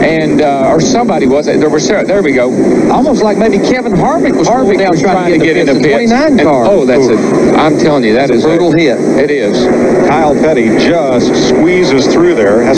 and or somebody was it? There we go. Almost like maybe Kevin Harvick was trying to get in the 29 car. Oh, I'm telling you, that is a brutal hit. It is. Kyle Petty just squeezes through there.